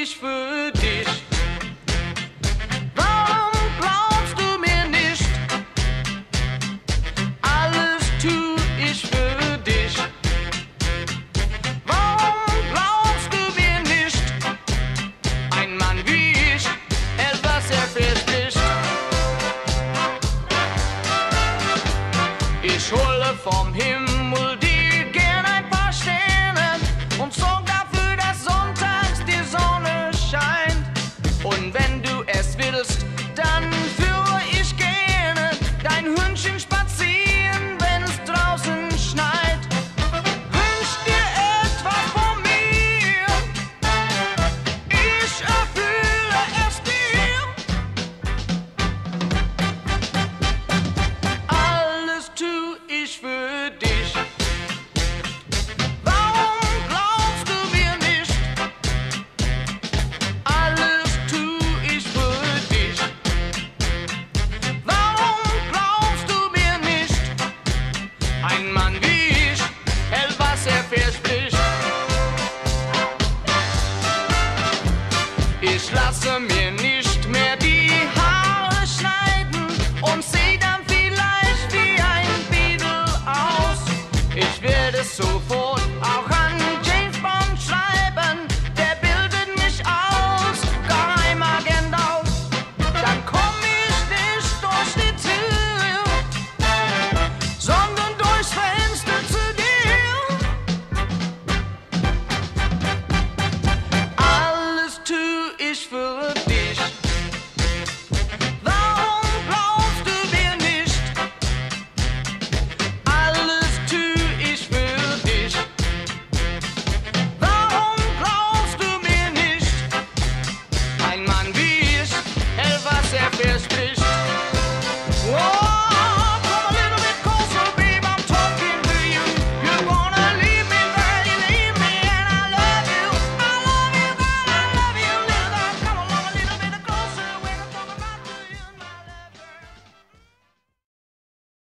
ich für dich? Warum glaubst du mir nicht? Alles tu ich für dich. Warum glaubst du mir nicht? Ein Mann wie ich hält, was er verspricht. Ich hole vom Himmel dir gern ein paar Sterne und sorg dafür, dass sonntags die Sonne scheint. Und wenn du es willst, dann führe ich gerne dein Hündchen spazieren, wenn es draußen schneit. Wünsch dir etwas von mir, ich erfülle es dir. Alles tu ich für dich. Warum glaubst du mir nicht? Alles tu ich für dich. Warum glaubst du mir nicht? Ein Mann wie ich hält, was er verspricht. Ich lasse mir nicht mehr die Haare schneiden und seh dann vielleicht wie ein Beatle aus. Ich werde so